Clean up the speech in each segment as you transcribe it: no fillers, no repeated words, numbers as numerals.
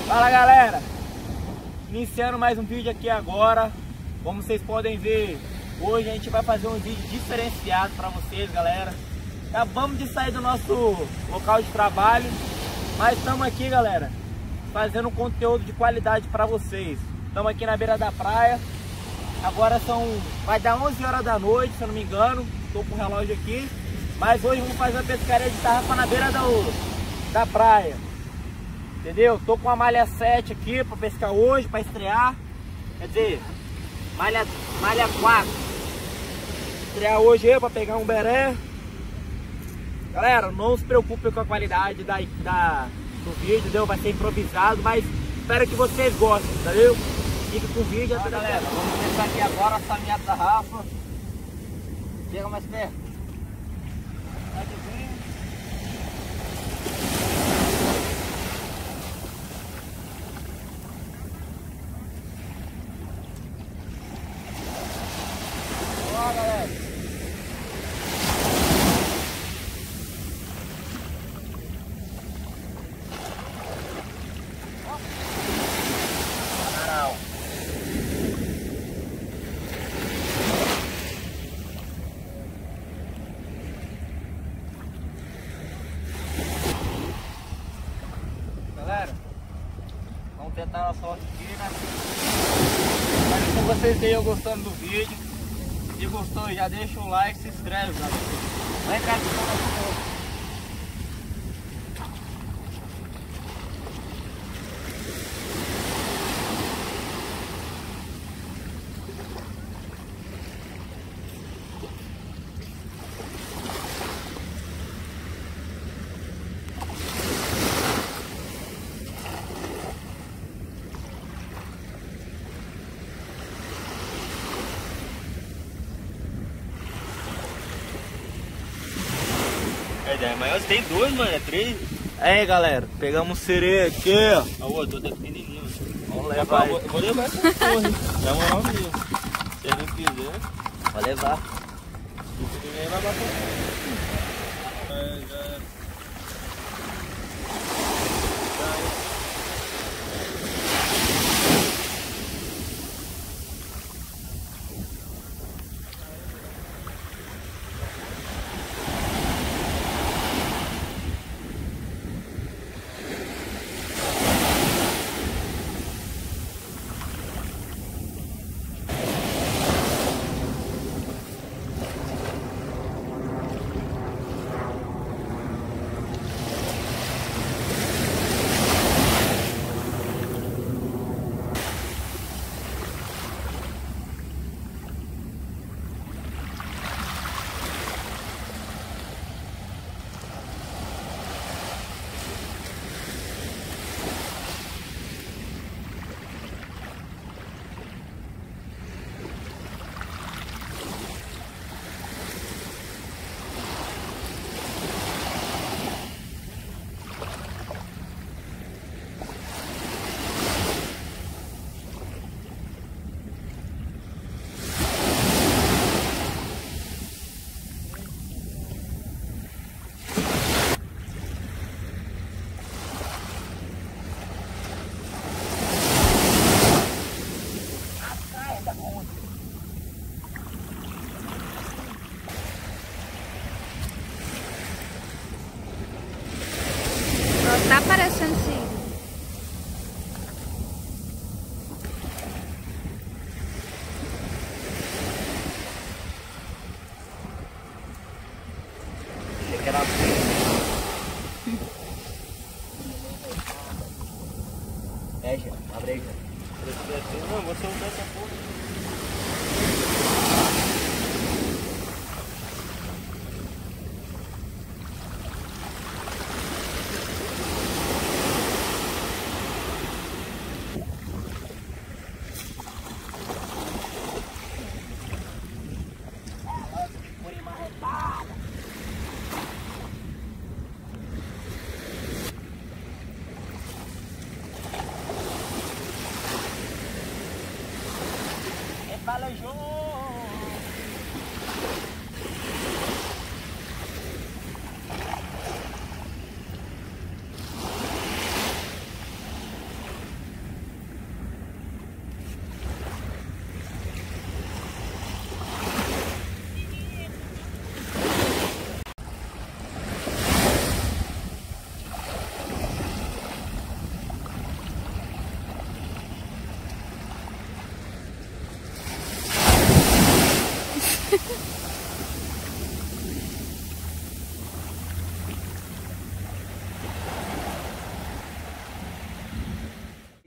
Fala galera, iniciando mais um vídeo aqui agora. Como vocês podem ver, hoje a gente vai fazer um vídeo diferenciado para vocês, galera. Acabamos de sair do nosso local de trabalho, mas estamos aqui, galera, fazendo um conteúdo de qualidade para vocês. Estamos aqui na beira da praia. Agora vai dar 11 horas da noite, se eu não me engano. Estou com o relógio aqui. Mas hoje vamos fazer uma pescaria de tarrafa na beira da praia. Entendeu? Tô com a malha 7 aqui para pescar hoje, para estrear. Quer dizer, malha 4. Estrear hoje aí para pegar um beré. Galera, não se preocupe com a qualidade do vídeo, entendeu? Vai ser improvisado, mas espero que vocês gostem, entendeu? Fica com o vídeo. Tá, galera, vamos começar aqui agora a minha tarrafa. Chega mais perto. Olá, galera. Galera, vamos tentar a sorte aqui, né? Espero que vocês tenham gostando do vídeo. Se gostou, já deixa o like e se inscreve, galera. Vem cá, mas tem dois, mano, é 3. Aí, galera, pegamos sereia aqui, ó. A outra tá pequenininha. Vamos levar. Vou levar essa porra, dá moral mesmo. Se ele quiser, Vai levar. se ninguém vai bater. Tá parecendo sim. Achei que era já, abre aí, já. Não, vou soltar essa porra.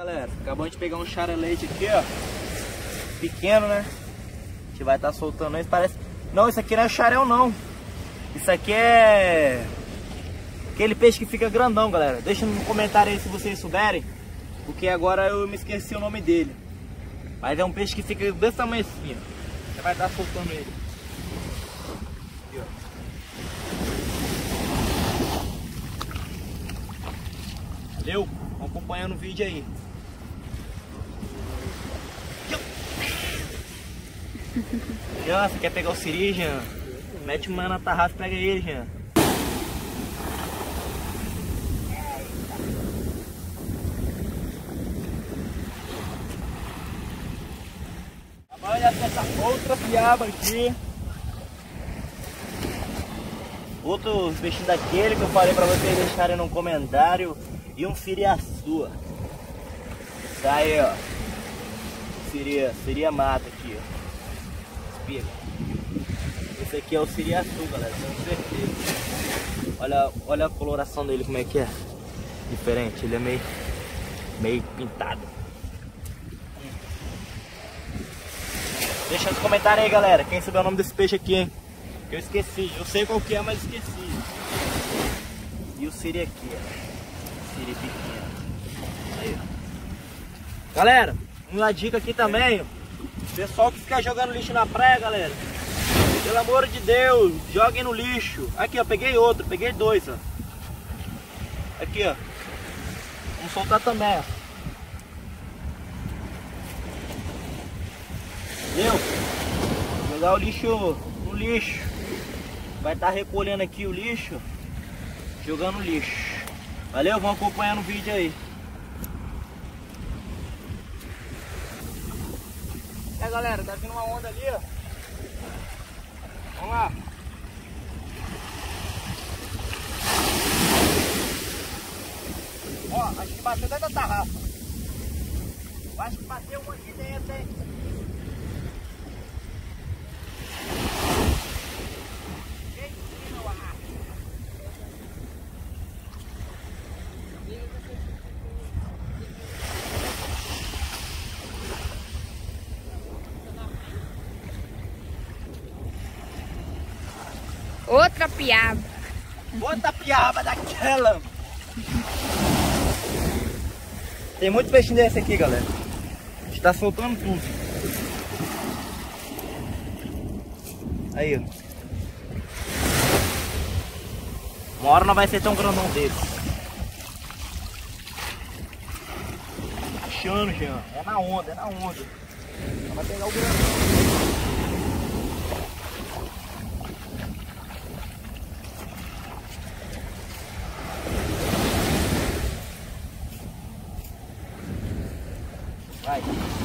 Galera, acabamos de pegar um charelete aqui, ó. Pequeno, né? A gente vai estar soltando isso. Parece... Não, isso aqui não é xarel, não. Isso aqui é... aquele peixe que fica grandão, galera. Deixa no comentário aí se vocês souberem. Porque agora eu me esqueci o nome dele. Mas é um peixe que fica desse tamanho assim, ó. Você vai estar soltando ele. Aqui, ó. Valeu? Vamos acompanhando o vídeo aí. Jean, você quer pegar o siri, Jean? Mete mano na tarrafa e pega ele, Jean. Olha essa outra piaba aqui. Outro peixinho daquele que eu falei pra vocês deixarem no comentário. E um siriaçu. Tá aí, ó. Seria mata aqui, ó. Espiga. Esse aqui é o siriaçu, galera, com certeza. Olha a coloração dele, como é que é. Diferente, ele é meio pintado. Deixa nos comentários aí, galera, quem souber o nome desse peixe aqui, hein? Eu esqueci, eu sei qual que é, mas esqueci. E o siri aqui, ó. Siri pequeno. Aí, ó. Galera, uma dica aqui também, ó. Pessoal que fica jogando lixo na praia, galera. Pelo amor de Deus, joguem no lixo. Aqui, ó, peguei outro, peguei dois, ó. Aqui, ó. Vamos soltar também, ó. Entendeu? Jogar o lixo no lixo. Vai estar recolhendo aqui o lixo, jogando no lixo. Valeu? Vamos acompanhando o vídeo aí. É, galera, tá vindo uma onda ali, ó. Vamos lá. Ó, acho que bateu dentro da tarrafa. Acho que bateu um aqui dentro, hein? Outra piaba. Outra piaba daquela. Tem muitos peixinhos desse aqui, galera. A gente tá soltando tudo. Aí, ó. Uma hora não vai ser tão grandão desse. Achando, Jean. É na onda, é na onda. Só vai pegar o grandão. Vai.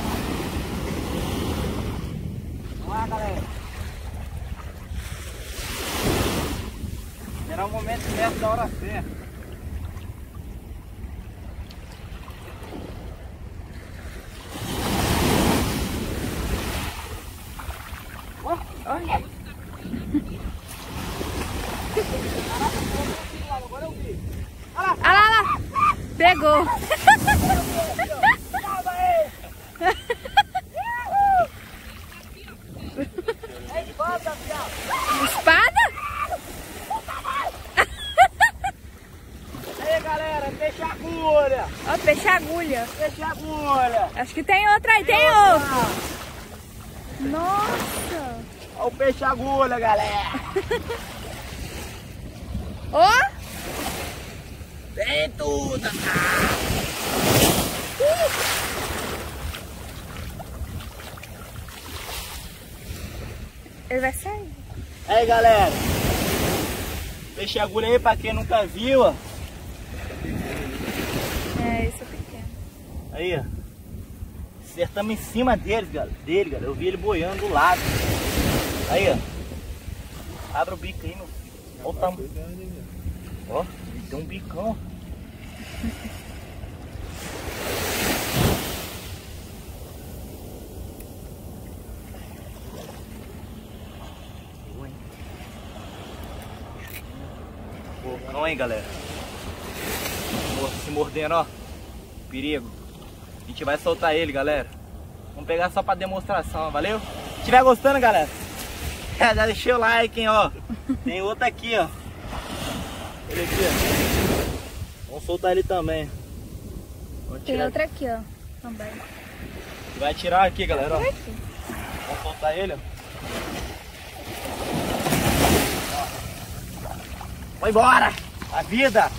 Vamos lá, galera. Será o momento certo da hora certa. Oh, olha. Agora eu vi. Olha lá. Pegou. Espada? Aí, galera, peixe agulha. Ó, peixe agulha. Peixe agulha. Acho que tem outra aí, tem outro. Nossa. Olha o peixe agulha, galera. Ó. Tem tudo. Ele vai sair. Aí, galera. Peixe agulha aí, pra quem nunca viu, ó. É, esse é pequeno. Aí, ó. Acertamos em cima deles, galera. Galera. Eu vi ele boiando do lado. Aí, ó. Abre o bico aí, meu filho. Olha o tamanho. Ó, ele tem um bicão. Bocão, hein, galera. Se mordendo, ó. Perigo. A gente vai soltar ele, galera. Vamos pegar só pra demonstração, valeu? Se estiver gostando, galera, já deixa o like, hein, ó. Tem outro aqui, ó. Ele aqui, ó. Vamos soltar ele também. Tem outra aqui, ó. Também. Vai tirar aqui, galera, ó. Vamos soltar ele, ó. Vai embora! A vida!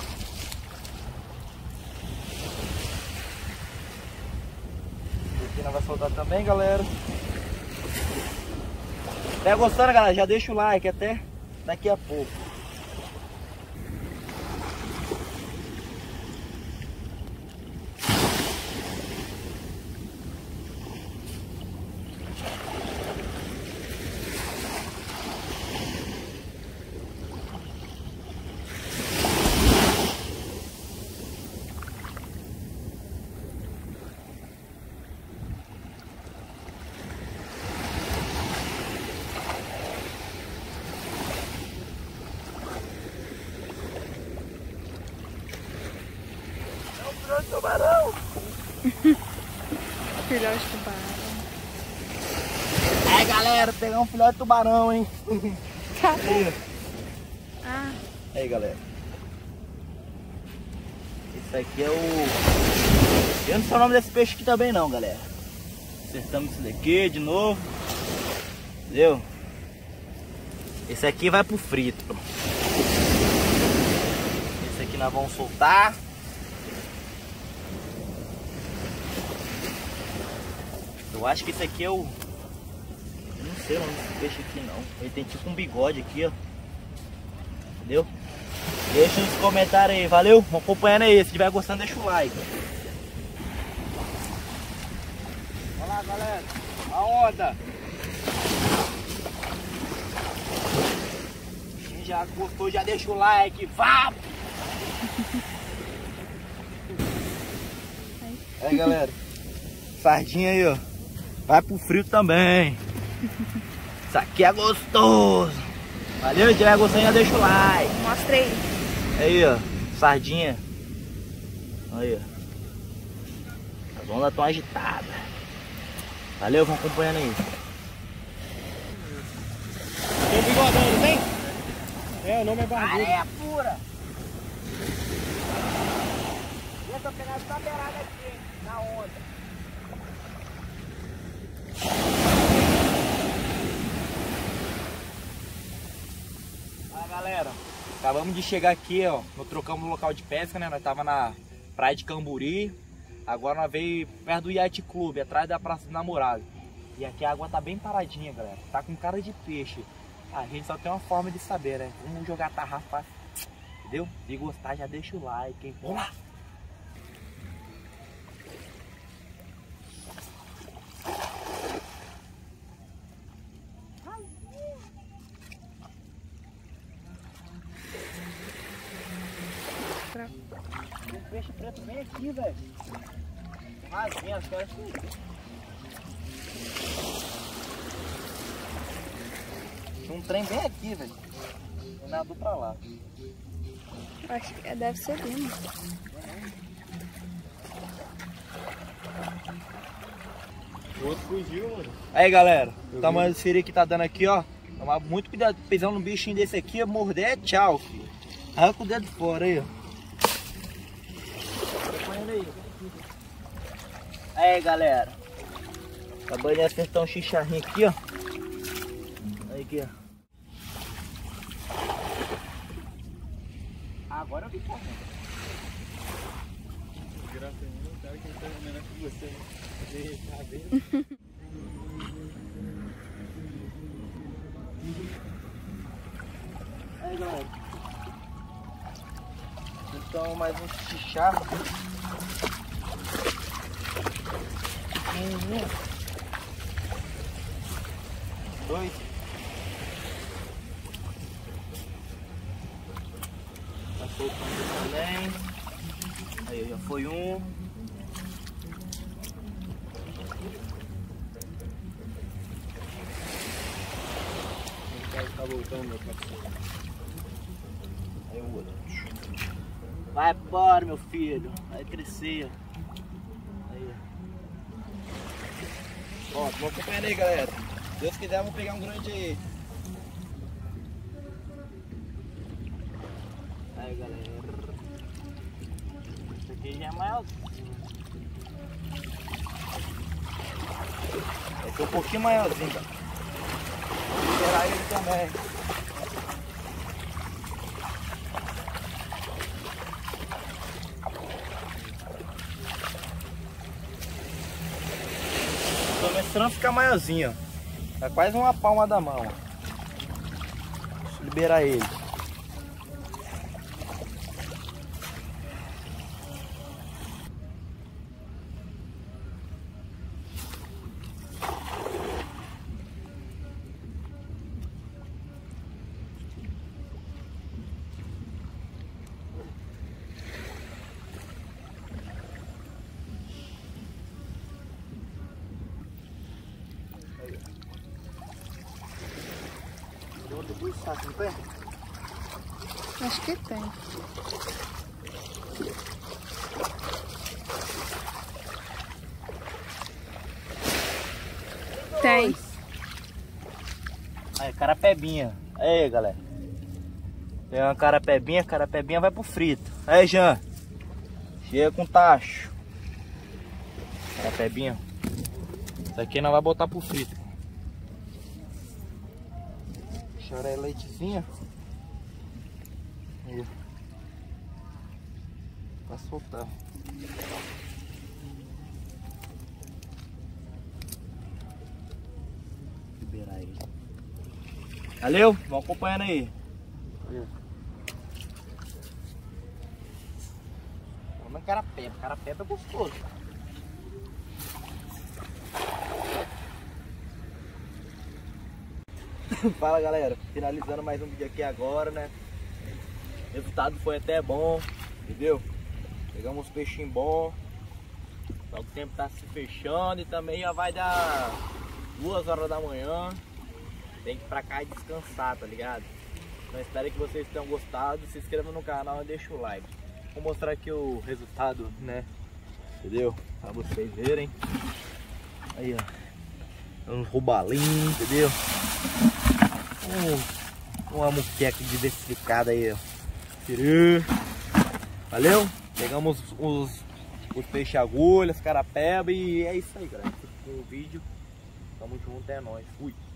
Aqui nós vamos soltar também, galera. Se tá gostando, galera, já deixa o like até daqui a pouco. Tubarão! Filhote de tubarão. Aí, galera, pegar um filhote de tubarão, hein? Tá. Aí, Ah, aí, galera. Esse aqui é o... Eu não sei o nome desse peixe aqui também não, galera. Acertamos isso daqui de novo. Entendeu? Esse aqui vai pro frito. Esse aqui nós vamos soltar. Eu acho que esse aqui é o... Eu não sei o nome desse peixe aqui não. Ele tem tipo um bigode aqui, ó. Entendeu? Deixa nos comentários aí, valeu? Vamos acompanhando aí. Se estiver gostando, deixa o like. Olha lá, galera. A onda. Quem já gostou, já deixa o like. Vá! Aí, galera. Sardinha aí, ó. Vai pro frio também. Isso aqui é gostoso. Valeu, se estiver gostando, já deixa o like. mostra aí. Aí, ó. Sardinha. Aí, ó. As ondas estão agitadas. Valeu, vão acompanhando aí. Tem um bigodão, não tem? É, o nome é barbudo. Areia pura. Deixa eu pegar essa beirada aqui, hein, na onda. Galera, acabamos de chegar aqui, ó. Nós trocamos o local de pesca, né? Nós tava na praia de Camburi. Agora nós veio perto do Yacht Club, atrás da Praça do Namorado. E aqui a água tá bem paradinha, galera. Tá com cara de peixe. A gente só tem uma forma de saber, né? Vamos jogar tarrafa, entendeu? Se gostar, já deixa o like, hein? Vamos lá! Tem peixe preto bem aqui, velho. Rasinha, acho que era assim. Tinha um trem bem aqui, velho. Eu nadou pra lá. Acho que deve ser lima. O outro fugiu, mano. Aí, galera, o tamanho do siri que tá dando aqui, ó. Tomar muito cuidado, pisando num bichinho desse aqui, morder é tchau, filho. Arranca o dedo fora aí, ó. Aí, galera. Acabou de acertar um chicharrinho aqui, ó. Aí, aqui, ó. Agora eu vi correndo. Graças a Deus, o cara que tá menor que você, né? Tá bem. Aí, galera. Então, mais um chicharro. Dois. Tá soltando também. Aí, já foi um. Tá voltando, meu parceiro. Aí o outro. Vai embora, meu filho. Vai crescer. Aí, ó. Ó, vamos acompanhando aí, galera. Se Deus quiser, vamos pegar um grande aí. Aí, galera. Esse aqui já é maiorzinho. Esse é um pouquinho maiorzinho, cara. Vamos esperar ele também. Começando a ficar maiorzinho, ó. Tá quase uma palma da mão, ó. Deixa eu liberar ele. Não tem? Acho que tem. Tem. Aí, carapebinha. Aí, galera. Tem uma carapebinha vai pro frito. Aí, Jean. Chega com tacho. Carapebinha. Isso aqui não vai botar pro frito. Chora aí leitezinho. Aí. Vai soltar. Liberar ele. Valeu? Vamos acompanhando aí. Vamos carapeba. Carapeba é gostoso. Fala, galera, finalizando mais um vídeo aqui agora, né? O resultado foi até bom, entendeu? Pegamos uns peixinhos bons. Só que o tempo tá se fechando e também já vai dar 2 horas da manhã. Tem que ir pra cá e descansar, tá ligado? Então espero que vocês tenham gostado. Se inscreva no canal e deixa o like. Vou mostrar aqui o resultado, né? Entendeu? Pra vocês verem. Aí, ó. Um robalinho, entendeu? Uma muqueca diversificada aí, ó. Valeu? Pegamos os peixes agulhas, carapeba e é isso aí, galera. Esse foi o vídeo. Tamo junto, é nóis. Fui.